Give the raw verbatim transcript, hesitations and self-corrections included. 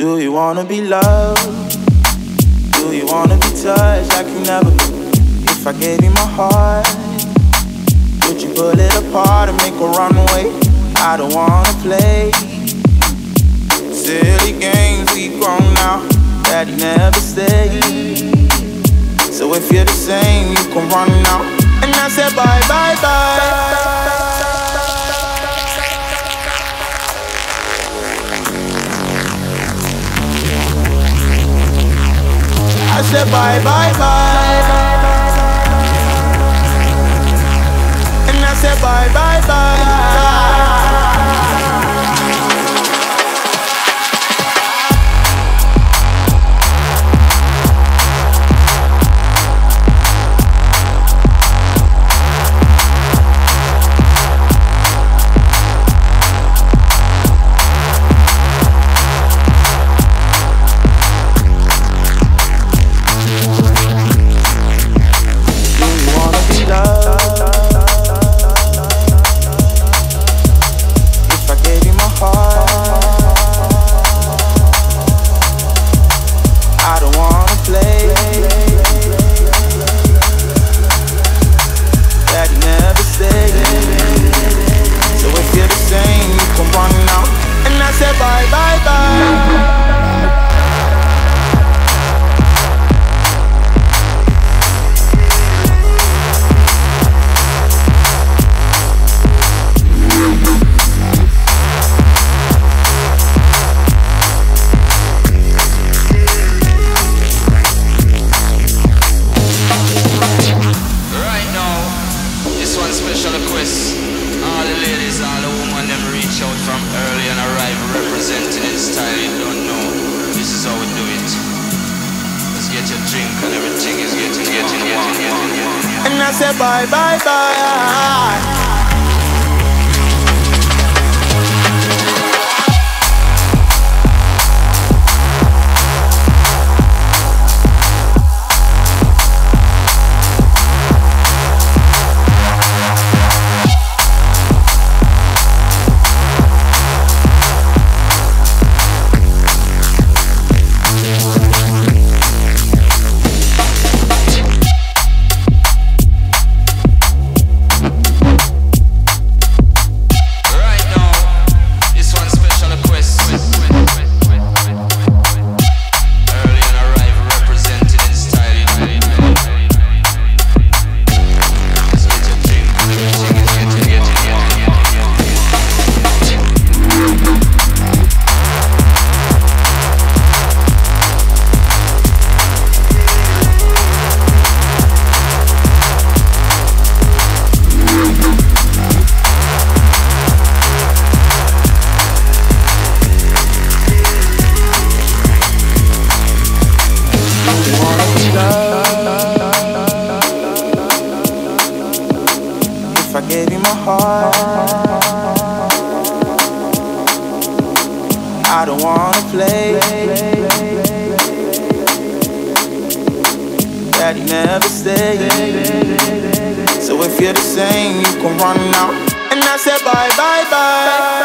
Do you wanna be loved? Do you wanna be touched like you never? If I gave you my heart, would you pull it apart and make a runaway? I don't wanna play silly games, we grown now. Daddy never stayed. So if you're the same, you can run now. And I said bye, bye, bye. I said bye, bye, bye. And I said bye, bye, bye. Daddy never stayed. So if you're the same, you can run now. And I said bye, bye, bye.